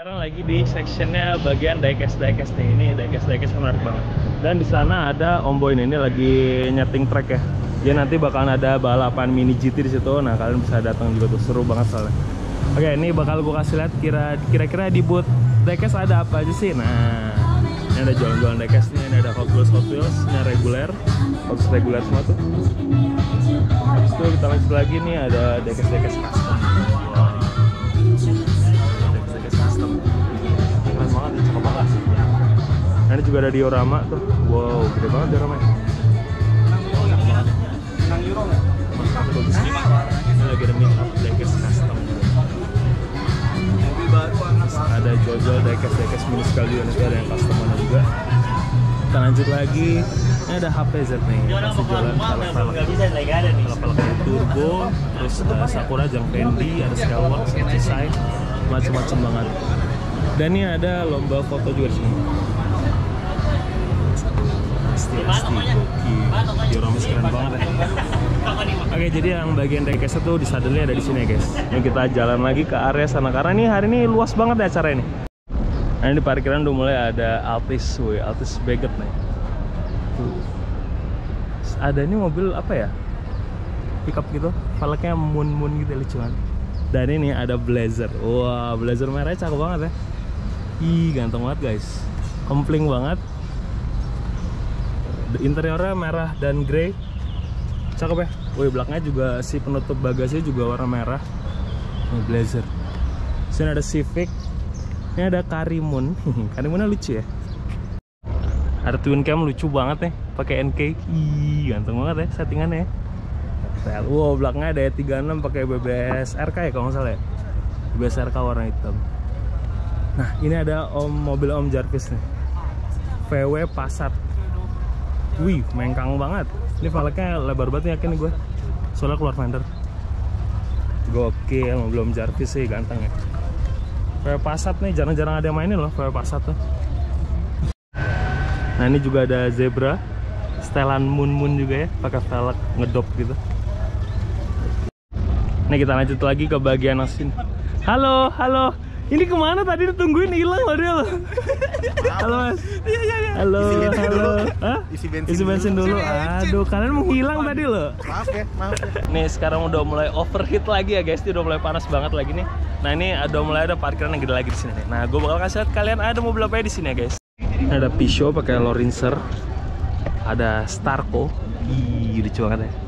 Sekarang lagi di sectionnya bagian diecast nih. Ini diecast menarik banget. Dan di sana ada Om Boy ini lagi nyeting track ya. Dia nanti bakalan ada balapan mini GT di situ. Nah kalian bisa datang juga tuh, seru banget soalnya. Oke, ini bakal gue kasih lihat kira-kira di booth diecast ada apa aja sih. Nah, ini ada jualan-jualan diecast nih. Ini ada Hot Wheels, ini reguler, reguler semua tuh. Habis itu kita lanjut lagi nih ada diecast custom. Nah, ini juga ada diorama tuh. Wow, gede banget dioramanya. Bagus nih. Ini lagi ada meet up diecast custom. Ada jual-jual diecast mini scale juga, nanti ada yang customer juga. Kita lanjut lagi. Ini ada HPZ nih. Masih jualan velg turbo, terus Sakura, Jang Fendi, ada Skywalk, Shisai, macam-macam banget. Dan ini ada lomba foto juga di sini. Dioramis keren banget ya. Oke, jadi yang bagian diecast itu di sadelnya ada di sini ya guys. Ini kita jalan lagi ke area sana karena ini hari ini luas banget ya acara ini. Nah, ini di parkiran udah mulai ada Altis Baget nih. Tuh. Ada ini mobil apa ya? Pickup gitu, velgnya moon gitu lucuan. Dan ini ada Blazer. Wah, Blazer merahnya cakep banget ya. Ih, ganteng banget guys. Kompling banget. Interiornya merah dan grey, cakep ya. Woi, belakangnya juga si penutup bagasinya juga warna merah. Ini Blazer. Sini ada Civic. Ini ada Karimun. Karimunnya lucu ya. Ada twin cam lucu banget nih, pakai NK. Ih, ganteng banget ya settingannya. Wow, belakangnya ada E36 pakai BBS RK ya kalau nggak salah ya. BBS RK warna hitam. Nah, ini ada mobil Om Jarvis nih. VW Passat. Wih, mengkang banget. Ini velgnya lebar banget yakin nih gue. Soalnya keluar fender. Gokil, mobil Om Jarvis sih ganteng ya. VW Passat nih, jarang-jarang ada yang mainin loh VW Passat tuh. Nah, ini juga ada Zebra, setelan Moon juga ya, pakai velg ngedop gitu. Nih kita lanjut lagi ke bagian asin. Halo. Ini kemana tadi ditungguin hilang loh dia loh. Halo Mas. Iya. Halo. Hah? Isi bensin dulu. Aduh, kalian menghilang tadi loh. Maaf ya. Nih sekarang udah mulai overheat lagi ya guys. Ini udah mulai panas banget lagi nih. Nah, ini udah mulai ada parkiran yang gede lagi di sini nih. Nah, gue bakal kasih lihat kalian ada mobil apa ya di sini ya guys. Ini ada Peugeot pakai Lorinser. Ada Starco. Ih, lucu banget ya.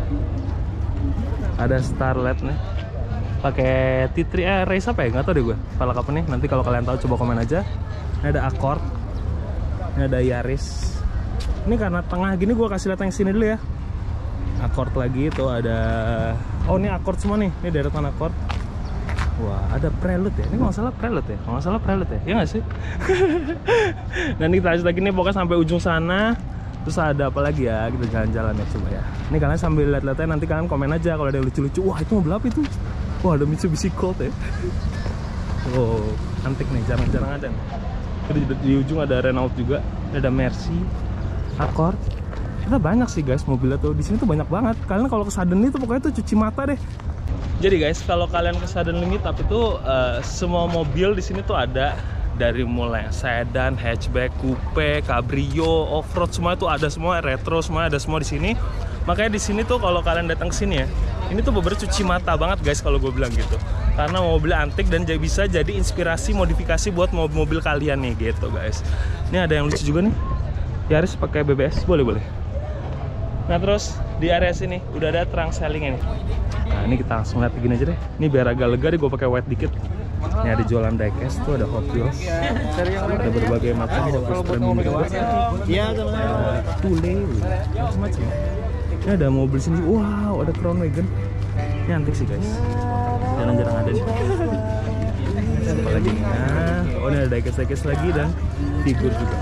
Ada Starlet nih. Pakai T3 race apa ya? Nggak tahu deh gue. Velg apa nih? Nanti kalau kalian tahu coba komen aja. Ini ada Accord. Ini ada Yaris. Ini karena tengah gini gue kasih lihat yang sini dulu ya. Accord lagi itu ada. Oh, ini Accord semua nih. Ini deretan Accord. Wah, ada Prelude ya. Ini nggak salah Prelude ya. Nggak salah Prelude ya. Iya nggak sih? Dan kita lanjut lagi nih pokoknya sampai ujung sana. Terus ada apa lagi ya? Kita jalan-jalan ya coba ya. Ini kalian sambil lihat-lihatnya nanti kalian komen aja kalau ada yang lucu-lucu. Wah, itu mobil apa itu? Wah, ada Mitsubishi Colt ya. Oh, antik nih, jarang-jarang ada nih. Di ujung ada Renault juga. Ada Mercy, Accord. Kita banyak sih guys mobilnya tuh. Di sini tuh banyak banget. Kalian kalau ke Suddenly tuh pokoknya tuh cuci mata deh. Jadi guys, kalau kalian ke Suddenly Meetup itu semua mobil di sini tuh ada. Dari mulai sedan, hatchback, coupe, cabrio, off-road semua itu ada semua, retro semua ada semua di sini. Makanya di sini tuh kalau kalian datang ke sini ya, ini tuh bener cuci mata banget guys kalau gue bilang gitu. Karena mobil antik dan bisa jadi inspirasi modifikasi buat mobil kalian nih gitu guys. Ini ada yang lucu juga nih. Yaris pakai BBS, boleh. Nah, terus di area sini udah ada trunk selling ini. Nah, ini kita langsung lihat begini aja deh. Ini biar agak lega deh, gue pakai white dikit. Ini ada jualan diecast tuh, ada Hot Wheels. Ada berbagai macam Hot Wheels premium juga. Ada Tule, macam-macam. Ini ada mobil sini. Wow, ada Crown Wagon. Ini antik sih guys. Jarang-jarang ada nih. Apa lagi nih? Nah, oh, ini ada diecast lagi dan figur juga.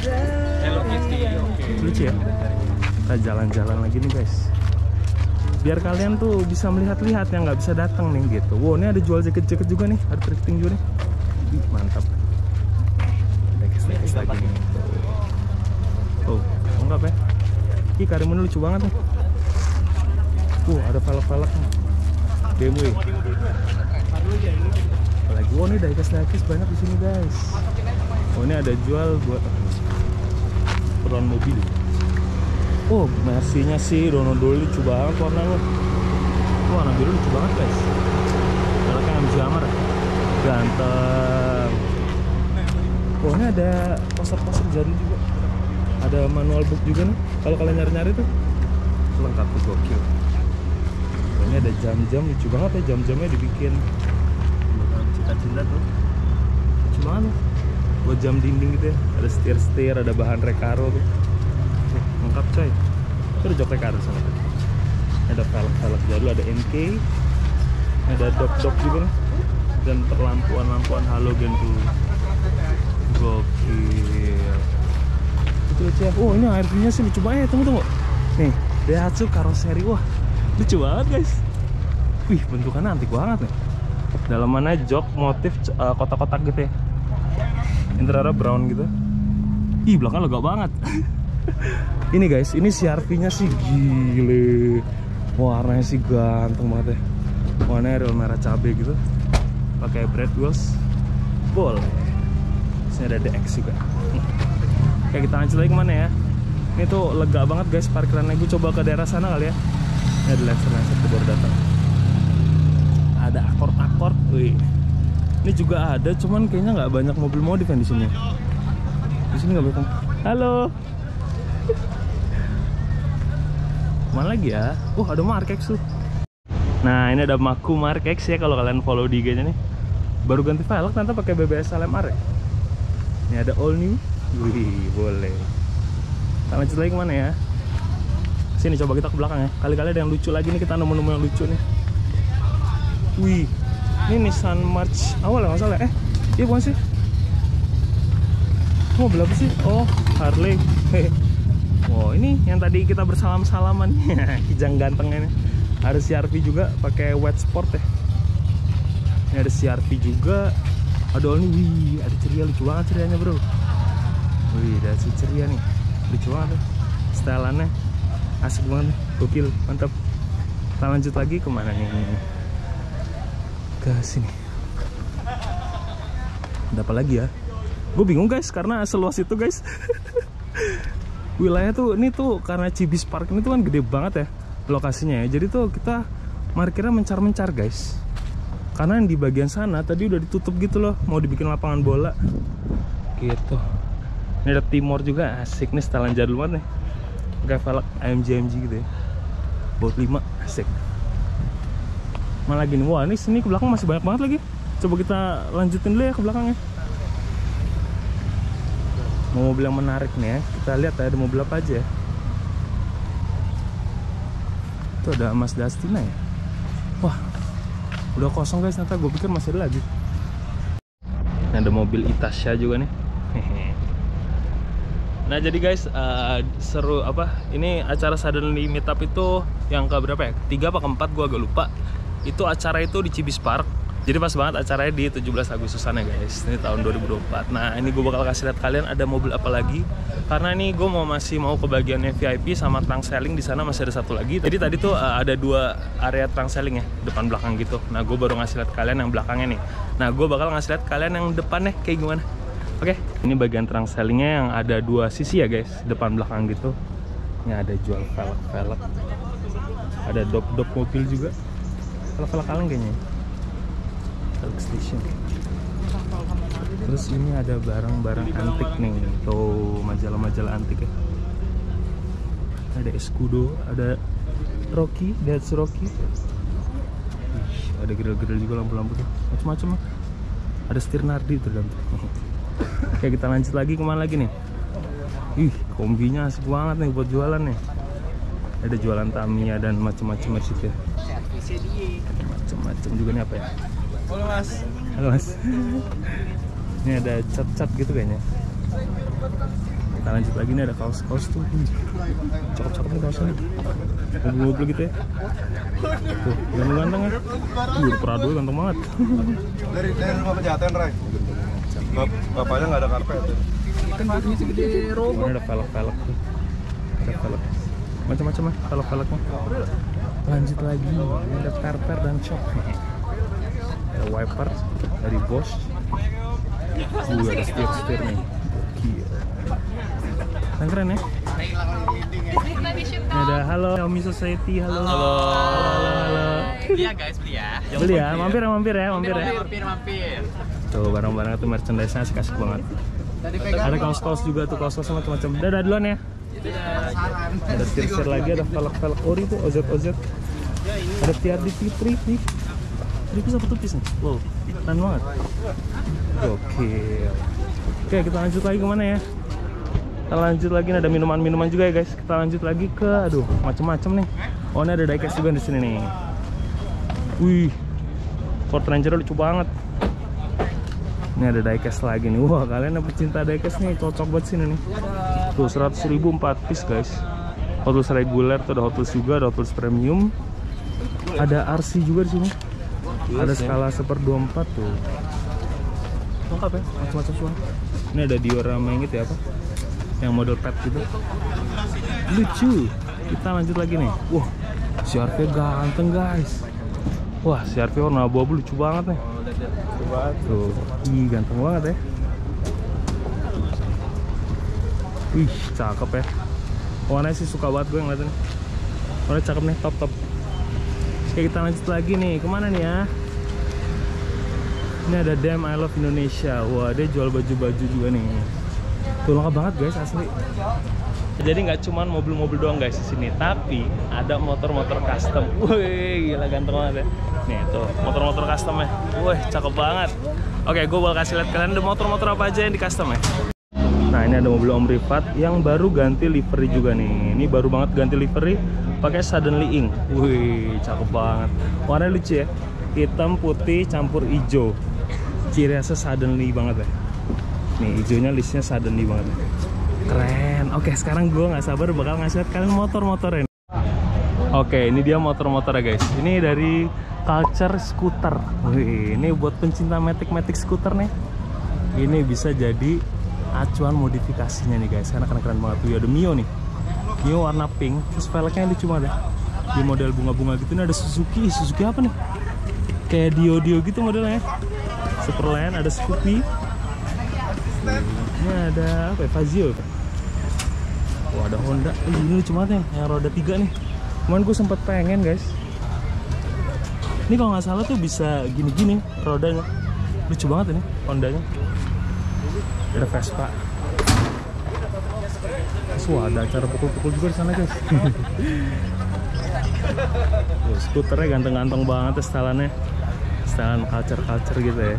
Lucu ya. Kita jalan-jalan lagi nih guys. Biar kalian tuh bisa melihat-lihat yang nggak bisa datang nih gitu. Wow, ini ada jual jaket-jaket juga nih, ada thrifting juga nih. Mantap. Diecast lagi nih. Oh, enggak ya? Ih, Karimun lucu banget nih. Ada velg-velg nih. BMW. Apalagi, oh ini diecast banyak di sini guys. Oh ini ada jual buat peron mobil. Oh Mercy-nya sih Donodol lucu banget warnanya. Warna biru lucu banget guys. Velgnya MG Hammer, ganteng. Oh ini ada poster-poster jadul juga. Ada manual book juga nih. Kalau kalian nyari-nyari tuh lengkap tuh, gokil. Oh, ini ada jam-jam lucu banget ya, jam-jamnya dibikin cinta-cinta tuh. Lucu banget tuh. Buat jam dinding gitu ya. Ada setir-setir, ada bahan Recaro tuh. Lengkap coy. Itu ada jok Recaro sana. Ada velg jadul, ada NK. Ada dop-dop juga nih. Dan lampuan halogen tuh. Gokil. Lucu ya. Oh ini ARV-nya sih lucu banget. Tunggu. Nih, Daihatsu Karoseri. Wah, lucu banget guys. Wih, bentukannya antik banget nih. Dalamannya jok motif kotak-kotak gitu ya. Interiornya brown gitu. Ih, belakang lega banget. Ini guys, ini CR-V-nya sih gile. Warnanya sih ganteng banget ya. Warnanya real merah cabe gitu. Pakai brad wheels. Boleh. Sini ada DX juga. Oke, kita lanjut lagi kemana ya? Ini tuh lega banget guys parkirannya. Gue coba ke daerah sana kali ya. Ini ada Lancer tuh baru datang. Ada Accord. Wih. Ini juga ada, cuman kayaknya nggak banyak mobil modif yang di sini. Di sini nggak banyak. Halo. Mana lagi ya? Ada Mark X tuh. Nah, ini ada Maku Mark X ya kalau kalian follow di IG-nya nih. Baru ganti velg ternyata pakai BBS LMR ya. Ini ada all new. Wih, boleh. Kita lanjut lagi kemana ya? Sini coba kita ke belakang ya. Kali-kali ada yang lucu lagi nih, kita nemu-nemu yang lucu nih. Wih, ini Nissan March awal ya nggak salah. Iya bukan sih? Mobil apa sih? Oh, Harley. Wow, ini yang tadi kita bersalam-salaman. Kijang gantengnya nih. Ada CR-V juga pakai wet sport ya. Ini ada CR-V juga. Ada all ini, wih, ada ceria, lucu banget cerianya bro. Wih, ada si ceria nih, lucu banget. Stylannya asik banget, gokil, mantap. Kita lanjut lagi kemana nih? Ke sini. Ada apa lagi ya? Gue bingung guys, karena seluas itu guys. Wilayah tuh, ini tuh karena Cibis Park ini tuh kan gede banget ya lokasinya ya. Jadi tuh kita parkirnya mencar-mencar guys. Karena yang di bagian sana tadi udah ditutup gitu loh, mau dibikin lapangan bola gitu. Ini ada Timor juga, asik nih, setelan jadul banget nih. Kayak velg AMG gitu ya. Baut 5, asik. Mana lagi nih? Wah, ini sini ke belakang masih banyak banget lagi. Coba kita lanjutin dulu ya ke belakangnya. Mau mobil yang menarik nih ya. Kita lihat ada mobil apa aja ya. Itu ada Mazda Astina ya. Wah, udah kosong guys, ternyata gue pikir masih ada lagi. Ini ada mobil Itasha juga nih. Nah jadi guys, seru apa? Ini acara Suddenly Meetup itu yang ke berapa ya? Ketiga apa keempat, gue agak lupa. Itu acara itu di Cibis Park. Jadi pas banget acaranya di 17 Agustusan ya guys. Ini tahun 2024. Nah ini gue bakal kasih lihat kalian ada mobil apa lagi. Karena ini gue masih mau ke bagiannya VIP sama trunk selling, di sana masih ada satu lagi. Jadi tadi tuh ada dua area trunk selling ya, depan belakang gitu. Nah gue baru ngasih lihat kalian yang belakangnya nih. Nah gue bakal ngasih lihat kalian yang depannya kayak gimana. Oke, ini bagian trunk sellingnya yang ada dua sisi ya guys, depan belakang gitu. Ini ada jual velg. Ada dop mobil juga. Velg kaleng kayaknya. Velg station. Terus ini ada barang-barang antik nih, tuh majalah-majalah antik ya. Ada Escudo, ada Rocky, Daihatsu Rocky. Ada grill-grill juga, lampu-lampu tuh, macam-macam. Ada setir Nardi tuh dalam. Oke, kita lanjut lagi, kemana lagi nih? Kombinya asik banget nih buat jualan nih. Ada jualan Tamiya dan macam-macam Mercedes ya. Macam-macam juga nih apa ya? Halo mas. Halo mas. Ini ada cat-cat gitu kayaknya. Kita lanjut lagi nih, ada kaos-kaos tuh. Cakep-cakep nih kaosnya nih. Mobil-mobil gitu ya. Tuh, ganteng-ganteng ya. Prado ganteng banget. Dari rumah pejaten, Ray. Bapaknya nggak ada karpet. Kan bajunya segede robot. Ini ada velg tuh. Ada velg. Macam-macam ya velgnya. Lanjut lagi. Ini ada perper dan shock. Ada wiper dari Bosch. Ada setir nih. Gila. Keren ya. Ini ada halo Xiaomi Society, halo. Beli ya guys, beli ya. Beli ya, mampir ya. Mampir. Tuh barang-barang tuh merchandise-nya asik-asik banget. Ada kaos-kaos juga tuh, kaos-kaos macam-macam. Dadah duluan ya. Ada setir lagi, ada velg-velg ori tuh, OZ. Ada TRD Fitri nih. Ini bisa tupis nih. Wow, keren banget. Gokil. Oke, kita lanjut lagi kemana ya? Kita lanjut lagi, ada minuman-minuman juga ya guys. Kita lanjut lagi ke, aduh, macem-macem nih. Oh, ini ada diecast juga di sini nih. Wih, Ford Ranger lucu banget. Ini ada diecast lagi nih. Wah, kalian yang pecinta diecast nih cocok banget sini nih. Tuh 100.000 4 piece guys. Hot Wheels reguler tuh, ada Hot Wheels juga, ada Hot Wheels premium. Ada RC juga di sini. Ada skala 1/24 tuh. Lengkap ya, macam-macam semua. Ini ada diorama yang gitu ya, apa? Yang model pet gitu. Lucu. Kita lanjut lagi nih. Wah, CR-V ganteng guys. Wah, CR-V warna abu-abu lucu banget nih. Tuh, ih ganteng banget ya. Wih, cakep ya. Warnanya sih suka banget gue ngeliatin. Warnanya cakep nih, top. Oke, kita lanjut lagi nih. Kemana nih ya? Ini ada Damn I Love Indonesia. Wah, dia jual baju-baju juga nih. Tuh lengkap banget guys, asli. Jadi nggak cuman mobil-mobil doang guys di sini, tapi ada motor-motor custom. Wih, gila ganteng banget ya. Nih tuh motor-motor customnya. Wih, cakep banget. Oke, gue bakal kasih lihat kalian ada motor-motor apa aja yang di custom ya. Nah, ini ada mobil Om Rifat yang baru ganti livery juga nih. Ini baru banget ganti livery pakai suddenly ink. Wih, cakep banget. Warnanya lucu ya. Hitam putih campur hijau. Ciri khasnya suddenly banget ya. Nih, hijaunya listnya suddenly banget. Keren. Oke, sekarang gue nggak sabar bakal ngasih lihat kalian motor-motornya. Oke, ini dia motor-motornya guys. Ini dari Culture Scooter. Wih, ini buat pencinta matic scooter nih. Ini bisa jadi acuan modifikasinya nih guys. Karena keren banget tuh. Ada Mio nih. Mio warna pink. Terus velgnya lucu banget ya. Di model bunga-bunga gitu. Ini ada Suzuki. Suzuki apa nih? Kayak Dio gitu modelnya. Superland, ada Scoopy. Ini ada apa ya? Fazio. Wah, ada Honda. Ini lucu banget nih, yang roda 3 nih. Cuman gue sempet pengen guys. Ini kalau nggak salah tuh bisa gini-gini rodanya. Lucu banget ini Hondanya. Ada Vespa. Wah, ada acara pukul-pukul juga di sana guys. Tuh, skuternya ganteng-ganteng banget setelannya. Setelan culture gitu ya.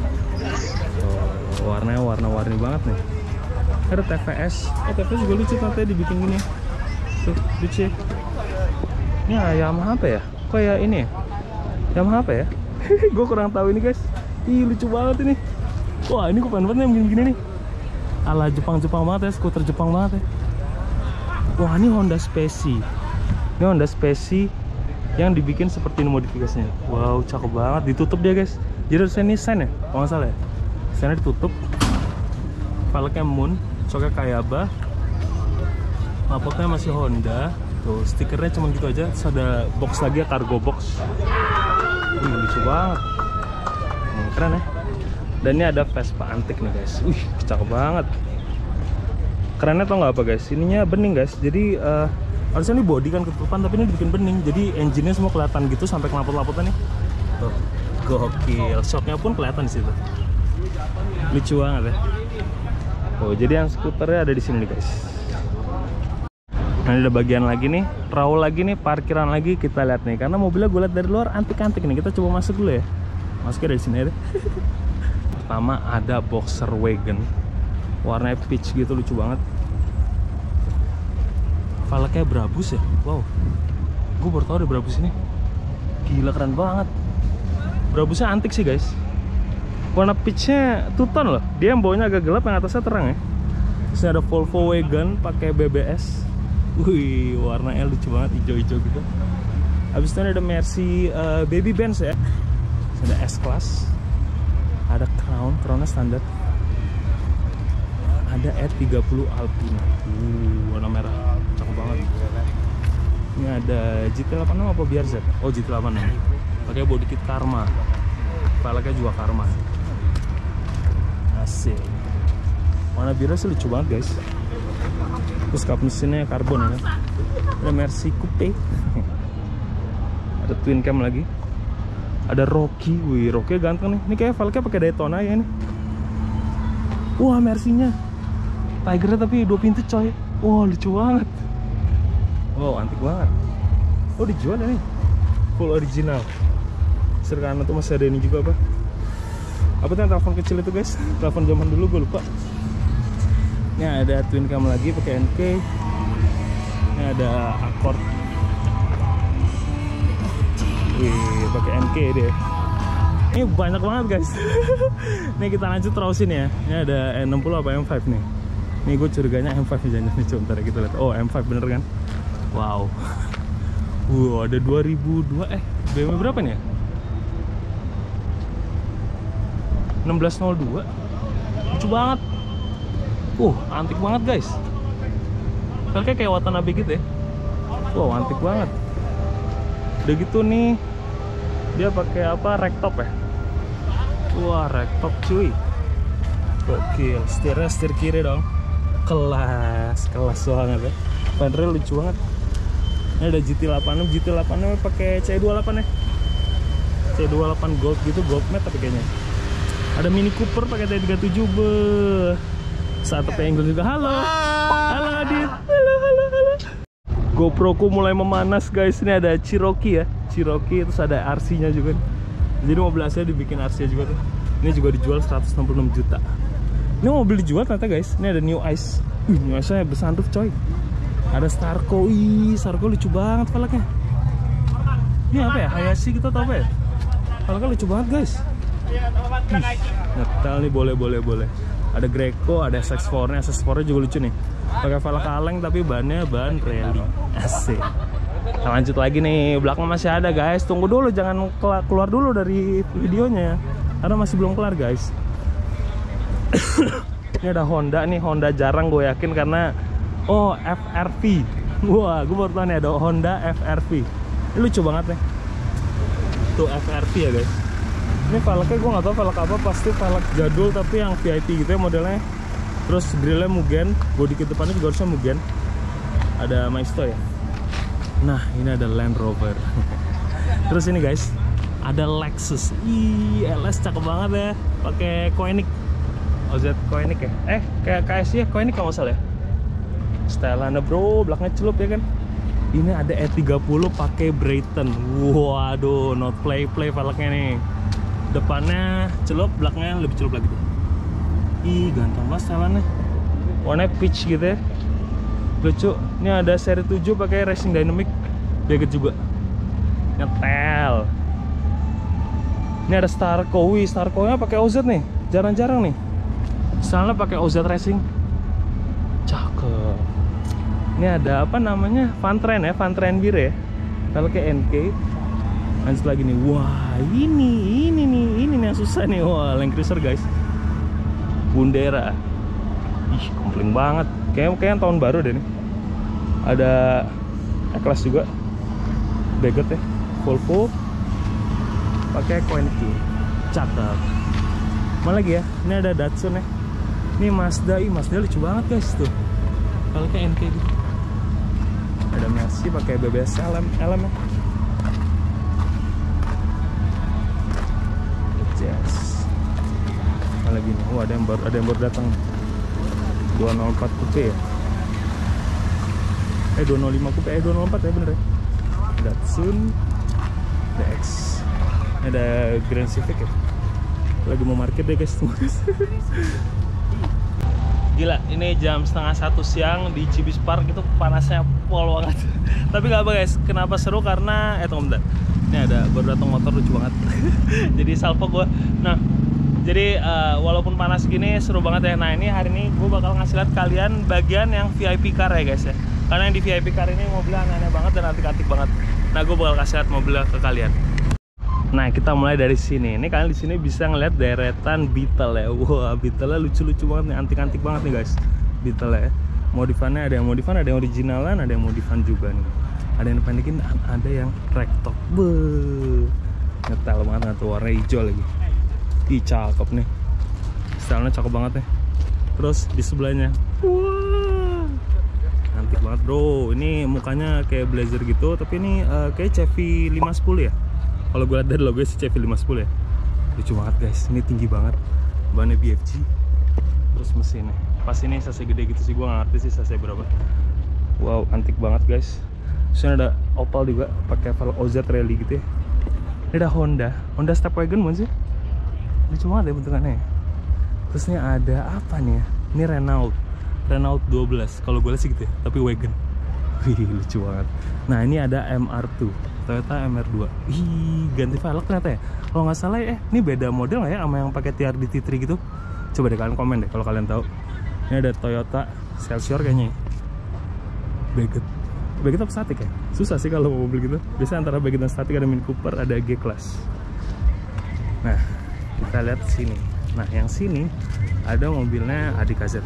Tuh, warnanya warna-warni banget nih. Ada TVS. TVS juga lucu katanya dibikin gini. Tuh, lucu. Ini Yamaha apa ya? Kok ya ini ya? Yamaha apa ya? Gue kurang tahu ini guys. Ih, lucu banget ini. Wah, ini gue pengen banget yang begini-begini nih. Ala Jepang banget ya, skuter Jepang banget ya. Wah, ini Honda Speci. Ini Honda Speci yang dibikin seperti ini modifikasinya. Wow, cakep banget. Ditutup dia guys. Jadi harusnya ini Sen ya, kalau nggak salah ya. Sennya ditutup. Velgnya Moon, soknya Kayaba. Knalpotnya masih Honda. Tuh, stikernya cuma gitu aja. Terus ada box lagi ya, cargo box. Lucu banget. Keren ya. Dan ini ada Vespa antik nih guys. Wih, cakep banget. Kerennya tau nggak apa guys? Ininya bening guys. Jadi harusnya ini body kan ketutupan, tapi ini dibikin bening. Jadi engine-nya semua kelihatan gitu sampai knalpot-knalpotnya nih. Tuh, gokil. Shocknya pun kelihatan di situ. Lucu banget ya. Oh, jadi yang skuternya ada di sini nih guys. Nah, ini ada bagian lagi nih, raw lagi nih, parkiran lagi. Kita lihat nih, karena mobilnya gue lihat dari luar antik-antik nih. Kita coba masuk dulu ya. Masuknya dari sini aja. Pertama ada Boxer Wagon, warnanya peach gitu, lucu banget. Velgnya Brabus ya. Wow, gue baru tau ada Brabus ini. Gila, keren banget. Brabusnya antik sih guys. Warna peachnya two-tone loh. Dia yang bawahnya agak gelap, yang atasnya terang ya. Terus ada Volvo Wagon pakai BBS. Wih, warnanya lucu banget, hijau-hijau gitu. Habis itu ada Mercy Baby Benz ya. Terus ada S-Class. Ada Crownnya standar. Ada E30 Alpine. Warna merah, cakep banget. Ini ada GT86 apa BRZ? Oh, GT86. Pakai body kit Karma. velgnya juga Karman. Asik. Warna biru sih lucu banget guys. Terus kap mesinnya karbon ya kan. Ada Mercy Coupe. Ada twin cam lagi. Ada Rocky. Wih, Rocky ganteng nih. Ini kayak velgnya pakai Daytona ya nih. Wah, Mercy-nya Tigernya tapi 2 pintu coy. Wah, lucu banget. Wow, antik banget. Oh, dijual ya nih. Full original. Serkana tuh masih ada ini juga apa? Apa tuh yang telepon kecil itu guys? Telepon zaman dulu gue lupa. Ini ada twin cam lagi pakai NK. Ini ada Accord. Wih, pakai NK deh. Ini banyak banget guys. Nih kita lanjut terusin ya. Ini ada E60 apa M5 nih. Nih gue curiganya M5 nih jangan nih. Coba ntar kita lihat. Oh, M5 bener kan? Wow. Wow, ada 2002 BMW berapa nih ya? 1602. Lucu banget. Antik banget guys. Kayak Watanabe gitu ya. Wow, antik banget. Udah gitu nih dia pakai apa? Ragtop ya. Wah, ragtop cuy. Gokil. Setir kiri dong. Kelas banget ya. Fender lucu banget. Ini ada GT86 pakai C28 ya. C28 Gold gitu, Gold Matte tapi kayaknya. Ada Mini Cooper pakai T37 Satu penggul juga. Halo Adit. Halo. GoPro ku mulai memanas guys. Ini ada Cherokee ya. Cherokee terus ada RC-nya juga. Jadi mobil aslinya dibikin RC juga tuh. Ini juga dijual 166 juta. Ini mobil dijual ternyata guys. Ini ada New Ice. New Ice-nya bersunroof coy. Ada Starco. Starco lucu banget velgnya. Ini apa ya? Hayashi gitu atau apa ya? Velgnya lucu banget guys. Ngetel nih, boleh. Ada Greco, ada SX4-nya. SX4-nya juga lucu nih. Pakai velg kaleng tapi bannya ban rally. Asik. Nah, lanjut lagi nih. Belakang masih ada guys. Tunggu dulu, jangan keluar dulu dari videonya karena masih belum kelar guys. Ini ada Honda nih. Honda jarang gue yakin karena FRV. Wah, gue baru tahu nih ada Honda FRV. Ini lucu banget nih. Tuh FRV ya guys. Ini velgnya gue nggak tahu velg apa, pasti velg jadul tapi yang VIP gitu ya modelnya. Terus grillnya Mugen, bodi ke depannya juga harusnya Mugen. Ada Maisto ya. Nah, ini ada Land Rover. Terus ini guys, ada Lexus. LS cakep banget ya, pakai Koenig. OZ Koenig ya. Kayak KSI ya, Koenig kalau nggak salah ya. Styleannya bro, belakangnya celup ya kan. Ini ada E30 pakai Brayton. Waduh, not play velgnya nih. Depannya celup, belakangnya lebih celup lagi tuh. Ganteng banget styleannya. Warnanya peach gitu ya. Lucu. Ini ada seri 7 pakai Racing Dynamic. Baget juga. Nyetel. Ini ada Starco. Starco-nya pakai OZ nih. Jarang-jarang nih. Stylenya pakai OZ Racing. Cakep. Ini ada apa namanya? Fantren ya, Fantren bir ya. Kalau kayak NK. Lanjut lagi nih. Wah, ini nih yang susah nih. Wah, Land Cruiser guys. Bundera. Kompling banget. Kayaknya tahun baru deh nih. Ada E-Class juga. Baget ya. Volvo. Pakai Koenig. Cakep. Mana lagi ya? Ini ada Datsun ya. Ini Mazda. Mazda lucu banget guys tuh. Kalau kayak NK gitu. Ada Mercy pakai BBS LM ya. Jazz. Mana lagi nih? Ada yang baru datang. 204 Coupe ya. 205 Coupe. 204 ya bener ya. Datsun DX. Ada Grand Civic ya. Lagi mau market deh guys. Gila, ini jam 12:30 siang di Cibis Park itu panasnya pol banget. Tapi gak apa guys, kenapa seru karena tunggu bentar. Ini ada baru datang motor lucu banget. Jadi salvo gue. Nah, jadi walaupun panas gini seru banget ya. Nah, ini hari ini gue bakal ngasih lihat kalian bagian yang VIP car ya guys ya. Karena yang di VIP car ini mobilnya aneh-aneh banget dan antik-antik banget. Nah, gue bakal kasih lihat mobilnya ke kalian. Nah, kita mulai dari sini. Ini kalian di sini bisa ngeliat deretan Beetle ya. Wah, Beetle-nya lucu-lucu banget nih, antik-antik banget nih guys. Beetle ya. Modifannya ada yang modifan, ada yang originalan, ada yang modifan juga nih. Ada yang pendekin, ada yang ragtop. Ngetel banget tuh, warna hijau lagi. Ih, cakep nih. Stylenya cakep banget nih. Terus di sebelahnya, wah, cantik banget bro. Ini mukanya kayak blazer gitu, tapi ini kayak CV 510 ya. Kalau gue lihat dari logo sih CV 510 ya. Lucu banget guys. Ini tinggi banget. Bannya BFG. Terus mesinnya. Pas ini cc gede gitu sih, gue nggak ngerti sih cc berapa. Wow, antik banget guys. Terus ada Opal juga, pakai velg OZ Rally gitu ya. Ini ada Honda Stepwagon bukan sih? Lucu banget ya bentukannya. Terus ini ada apa nih ya? Ini Renault 12. Kalau gue lihat sih gitu ya, tapi wagon. Wih, lucu banget. Nah, ini ada MR2, Toyota MR2. Ih, ganti velg ternyata ya. Kalau nggak salah ya, ini beda model nggak ya sama yang pakai TRD T3 gitu? Coba deh kalian komen deh kalau kalian tahu. Ini ada Toyota Celsior kayaknya ya. Baget apa statik ya? Susah sih kalau mau mobil gitu. Biasanya antara baget dan statik, ada Mini Cooper, ada G-Class. Nah, kita lihat sini. Nah, yang sini ada mobilnya Adik KZ.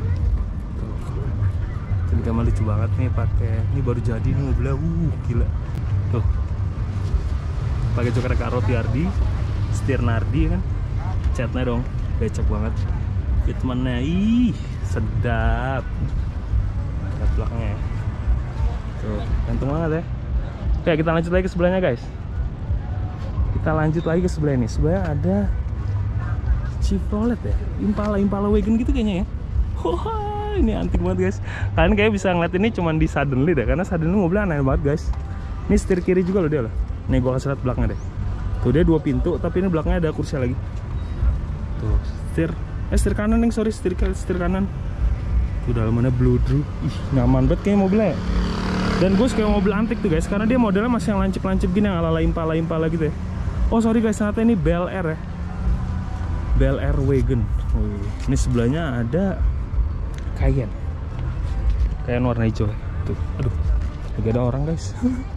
Jadi gambar lucu banget nih, pakai ini baru jadi nih mobilnya. Gila. Tuh. Pakai joker karo TRD, setir Nardi kan. Catnya dong, becek banget. Fitmentnya, ih, sedap. Lihat belakangnya ya. Tuh, ganteng banget ya. Oke, kita lanjut lagi ke sebelahnya guys. Kita lanjut lagi ke sebelah ini. Sebelahnya ada Chevrolet ya, Impala wagon gitu kayaknya ya. Wah, ini antik banget guys. Kalian kayak bisa ngeliat ini cuman di Suddenly deh, karena Suddenly mobilnya aneh banget guys. Ini setir kiri juga loh dia loh. Nih gua kasih lihat belakangnya deh. Tuh, dia 2 pintu, tapi ini belakangnya ada kursi lagi. Tuh, setir kanan nih, sorry, setir kanan. Tuh, dalamannya bludru. Ih, nyaman banget kayaknya mobilnya ya. Dan gue suka mobil antik tuh guys, karena dia modelnya masih yang lancip-lancip gini, yang ala-ala Impala gitu ya. Oh sorry guys, ternyata ini Bel Air ya. Bel Air Wagon. Ini sebelahnya ada Cayenne warna hijau ya. Tuh, aduh, lagi ada orang guys.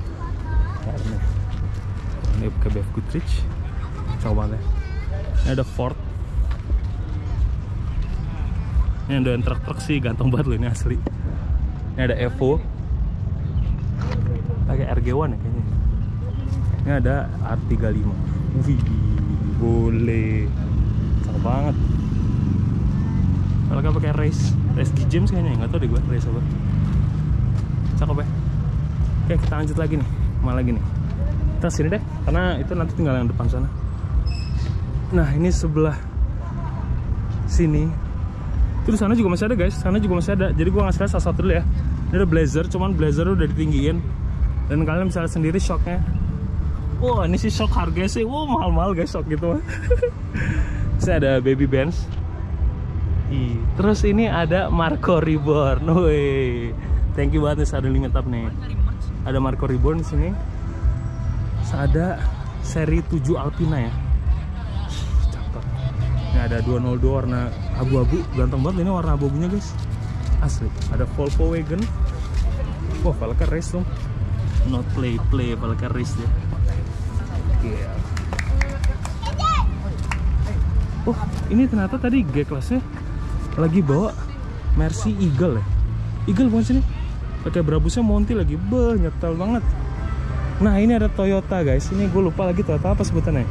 Ini pakai BF Goodrich. Coba banget ya. Ini ada Ford. Ini ada truk sih, ganteng banget loh, ini asli. Ini ada Evo. Pakai RG1 ya kayaknya. Ini ada R35. Wih, boleh. Cakep banget. Kalau nggak pakai race G-James kayaknya, nggak tahu deh gue race apa. Cakep ya. Oke, kita lanjut lagi nih. Mana lagi nih? Kita sini deh, karena itu nanti tinggal yang depan sana. Nah, ini sebelah sini. Itu di sana juga masih ada guys. Sana juga masih ada. Jadi gue ngasih lihat salah satu dulu ya. Ini ada Blazer, cuman Blazer udah ditinggiin. Dan kalian bisa lihat sendiri shocknya. Wah, ini sih shock harganya sih, wah mahal-mahal guys shock gitu. Saya ada Baby Benz. Terus ini ada Marco Reborn. Woi, thank you banget nih, ada limit up nih. Ada Marco Reborn di sini. Ada seri 7 Alpina ya. Cakep. Ini ada 202 warna abu-abu, ganteng banget ini warna abu-abunya guys. Asli. Ada Volvo Wagon. Wah, velgnya race dong. Not play velgnya race dia. Yeah. Oh, ini ternyata tadi G-Class-nya lagi bawa Mercy Eagle ya. Eagle bukan sini. Pakai Brabusnya Monty lagi. Nyetel banget. Nah, ini ada Toyota guys. Ini gue lupa lagi Toyota apa sebutannya.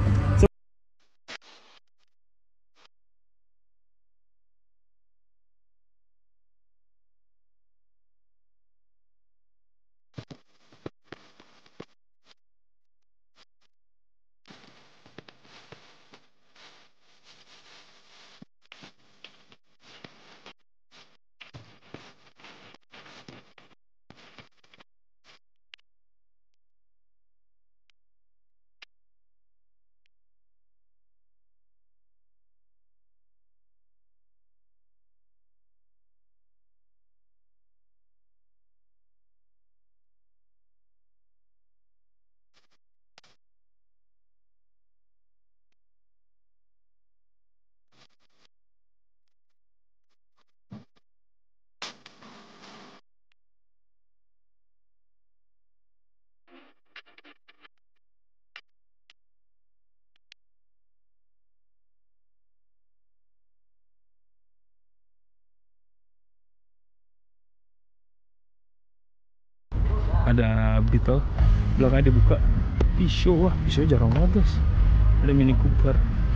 Ada Beetle, belakangnya dibuka. Pisau, wah pisau jarang banget guys. Ada Mini Cooper.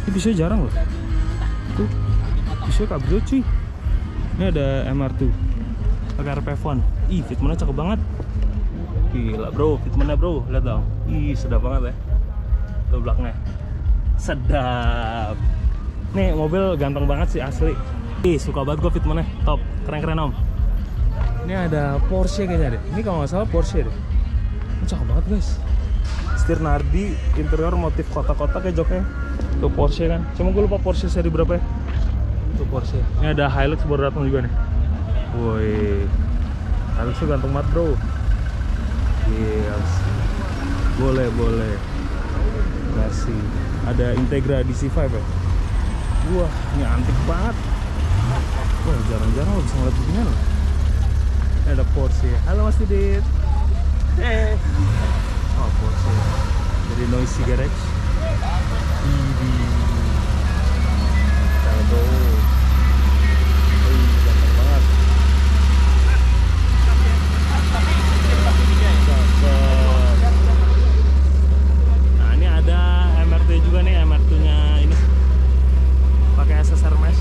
Ini bisa jarang loh. Tuh, bisa cabrio cuy. Ini ada MR2 pakai RP1. Ih, fitmentnya cakep banget. Gila bro, fitmentnya bro, lihat dong. Ih, sedap banget ya. Tuh belakangnya, sedap. Nih mobil ganteng banget sih asli. Ih, suka banget gue fitmentnya, top, keren-keren om. Ini ada Porsche kayaknya deh. Ini kalau nggak salah Porsche deh. Ini cakep banget guys. Setir Nardi, interior motif kotak-kotak kayak joknya. Tuh Porsche kan. Cuma gue lupa Porsche seri berapa ya. Tuh Porsche. Ini ada Hilux baru datang juga nih. Woi, Hilux tuh ganteng banget bro. Yes. Boleh. Kasih. Ada Integra DC5 ya. Wah, ini antik banget. Wah, jarang-jarang lo bisa ngeliat beginian loh. Ini ada Porsche. Halo Mas Didit. Oh, Porsche. Dari Noisy Garage. Halo. Ganteng banget. Nah, ini ada MR2 juga nih, MR2-nya ini pakai SSR mesh.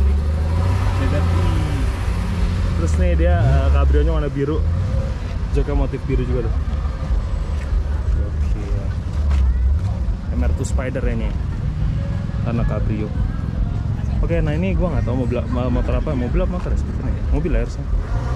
Terus nih dia kabrionya warna biru, joknya motif biru juga tuh. Oke. MR2 Spider ini karena kabrio. Oke, nah ini gua nggak tahu motor apa, mobil apa motor ya sebetulnya ya? Mobil ya harusnya.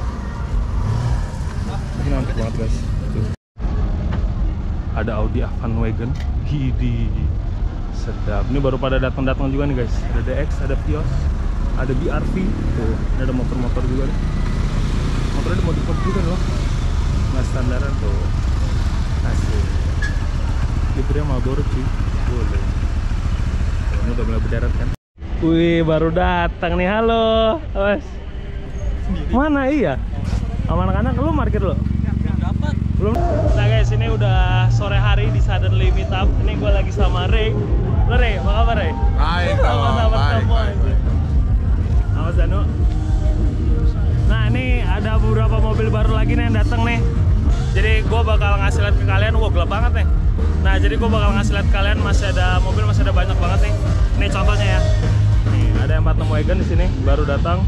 Ini antik banget guys. Tuh. Ada Audi Avant Wagon. Hidi. Sedap. Ini baru pada datang juga nih guys. Ada DX, ada Vios, ada BRV. Tuh, ini ada motor-motor juga nih. Motornya ada modif juga loh. Nggak standaran tuh. Asik. Livernya Marlboro cuy. Boleh. Tuh, ini udah mulai berdarat kan. Wih, baru datang nih. Halo, Mas. Mana iya? Sama anak-anak lu parkir lo? Dapat. Belum. Nah guys, ini udah sore hari di Suddenly Meetup. Ini gue lagi sama Ray. Lo Ray, apa kabar Ray? Baik, baik. Sama Zanu. Nah ini ada beberapa mobil baru lagi nih yang datang nih. Jadi gue bakal ngasih lihat ke kalian. Wah, gelap banget nih. Nah jadi gue bakal ngasih lihat ke kalian, masih ada mobil, masih ada banyak banget nih. Ini contohnya ya. Nih ada 46 wagon di sini baru datang.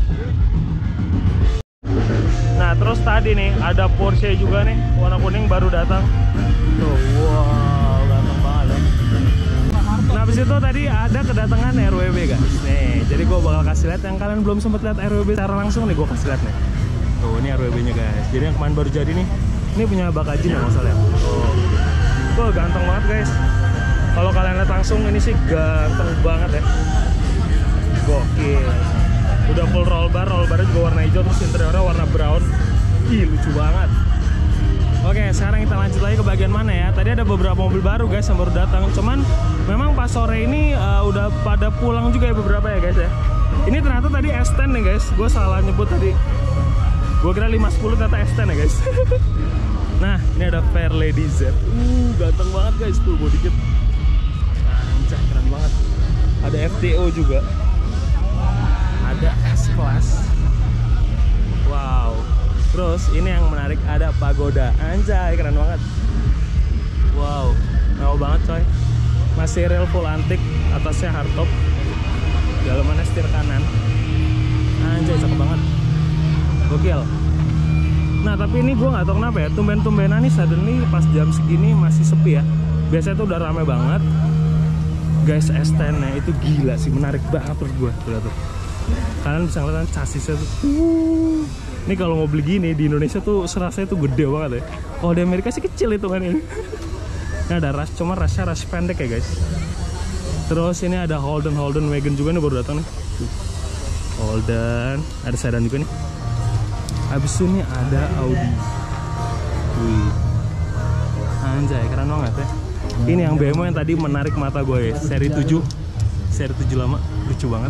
Nah terus tadi nih ada Porsche juga nih warna kuning baru datang. Tuh, wow, ganteng banget ya. Nah habis itu tadi ada kedatangan RWB guys. Nih, jadi gue bakal kasih lihat yang kalian belum sempat lihat RWB secara langsung nih, gue kasih lihat nih. Tuh, ini RWB-nya guys. Jadi yang kemarin baru jadi nih. Ini punya Bakajin ya masalah ya. Tuh, ganteng banget guys. Kalau kalian lihat langsung ini sih ganteng banget ya. Gokil. Udah full roll barnya juga warna hijau, terus interiornya warna brown. Ih, lucu banget. Oke, sekarang kita lanjut lagi ke bagian mana ya. Tadi ada beberapa mobil baru guys yang baru datang. Cuman memang pas sore ini udah pada pulang juga ya beberapa ya guys ya. Ini ternyata tadi S10 nih guys. Gue salah nyebut tadi. Gue kira 510 ternyata S10 ya guys. Nah, ini ada Fairlady Z. Ganteng banget guys, full body kit. Anjay, keren banget. Ada FTO juga. Ada S-Class. Wow. Terus ini yang menarik ada Pagoda. Anjay, keren banget. Wow, mewah banget coy. Masih real full antik, atasnya hardtop, dalamannya setir kanan. Anjay, cakep banget. Gokil. Nah tapi ini gue nggak tahu kenapa ya, tumben-tumbenan nih suddenly pas jam segini masih sepi ya. Biasanya tuh udah rame banget. Guys, S10 nya itu gila sih, menarik banget menurut gue. Tuh. Kalian bisa ngeliat chassisnya tuh. Ini kalau mau beli gini di Indonesia tuh serasanya tuh gede banget ya. Kalau di Amerika sih kecil itu kan ini. Ini ada rush, cuma rushnya rush pendek ya guys. Terus ini ada Holden wagon juga nih baru datang nih. Holden, ada sedan juga nih. Habis ini ada Audi. Wih, anjay, keren banget ya. Ini yang BMW yang tadi menarik mata gue ya. Seri 7 lama, lucu banget.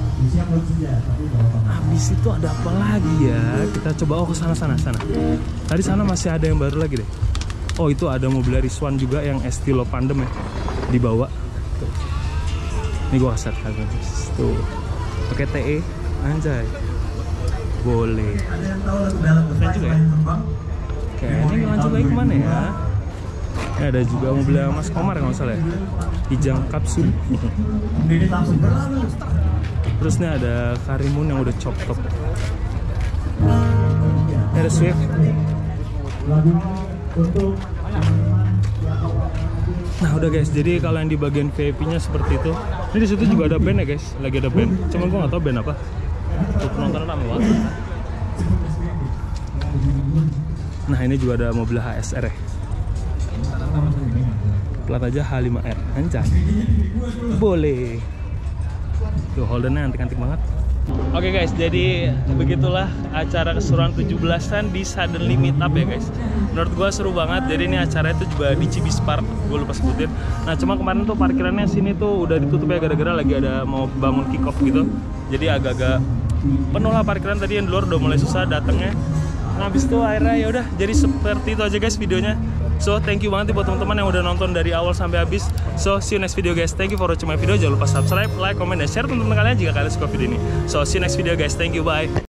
Habis itu ada apa lagi ya? Kita coba ke sana. Tadi sana masih ada yang baru lagi deh. Oh, itu ada mobil Rizwan juga yang Estilo Pandem ya. Dibawa. Tuh. Ini gue kasih lihat guys. Tuh. Pakai TE, anjay. Boleh. Keren juga ya. Oke, ini lanjut lagi kemana ya? Ini ada juga mobilnya Mas Komar kalau nggak salah ya, Kijang Kapsul. Terus nih ada Karimun yang udah chop top. Ini ada Swift. Nah udah guys, jadi kalau yang di bagian VIP-nya seperti itu. Ini di situ juga ada band ya guys, lagi ada band. Cuman gua nggak tahu band apa. Tuh penonton rame banget. Nah ini juga ada mobil HSR ya. Plat aja H5R, anjay. Boleh. Tuh holdennya antik-antik banget. Oke guys, jadi begitulah acara keseruan 17-an di Suddenly Meetup ya guys. Menurut gua seru banget. Jadi ini acaranya itu juga di Cibis Park, gue lupa sebutin. Nah cuma kemarin tuh parkirannya sini tuh udah ditutup ya gara-gara lagi ada mau bangun kick off gitu. Jadi agak-agak penuh lah parkiran, tadi yang di luar udah mulai susah datangnya. Nah habis itu akhirnya ya udah jadi seperti itu aja guys videonya. So thank you banget buat teman-teman yang udah nonton dari awal sampai habis. So see you next video guys. Thank you for watching my video. Jangan lupa subscribe, like, comment, dan share teman-teman kalian jika kalian suka video ini. So see you next video guys. Thank you, bye.